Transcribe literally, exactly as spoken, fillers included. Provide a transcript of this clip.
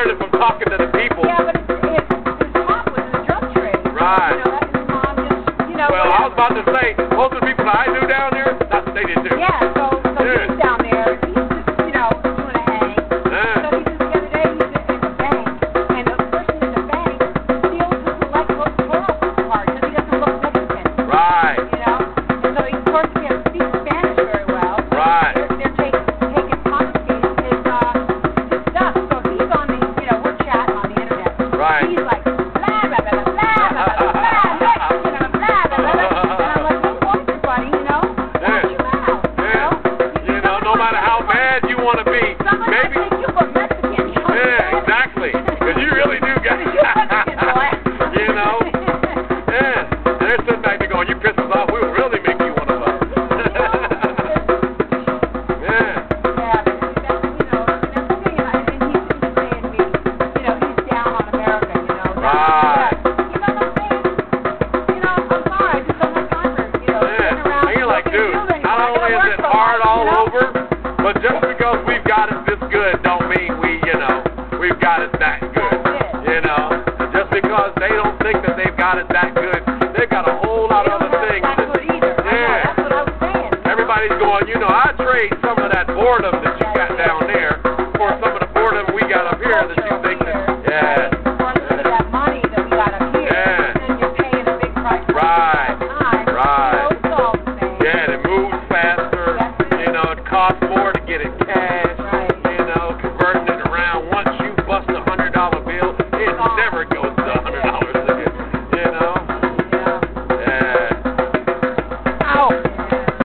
learned it from talking to the people. Yeah, but it's, it's, his mom was in the drug trade. Right. You know, that his mom just, you know, Well, whatever. I was about to say, most of the people that I knew down there, that's what they did too. Yeah, so, so Yeah. he's down there, he's just, you know, doing a hang. Yeah. So he just, the other day, he's in the bank, and the person in the bank steals his electoral card because he doesn't look Mexican. Right. You know? And so he, of course, he can't speak Spanish very well. So Right. They're, they're taking, taking, confiscating his, uh, his stuff. So he's on the, you know, we're chatting on the internet. Right. He's like, blah, blah, blah, blah, blah, blah, blah, blah, Mexican, blah, blah, blah, blah, blah. And I'm like, hey, watch it, buddy, you know? Watch your mouth, you Yeah. know? You know, no matter how mad you want to be, Someone might maybe. take you for Mexican, you know? Yeah, exactly. Because you really do get. You're Mexican, boy. You know? Yeah. And they're sitting back there going, you piss us off, we will really make you one of us. Yeah. Yeah, but that's, you know, that's the thing, and I think he's just saying to me, you know, he's down on America, you know. down Right. on America. You know what I'm saying? You know, I'm sorry, I just don't have time for, you know, Yeah. sitting around And you're like, looking dude, at you not anymore. I only gotta is work it for hard life, all you know? over, but just because we've got it this good don't mean we, you know, we've got it that good. That's it. You know? Just because they don't think that they've got it that good, they've got a whole lot They of don't other have it things. that good either. I know, Yeah. that's what I was saying. Everybody's going, you know, I trade some of that boredom that you got down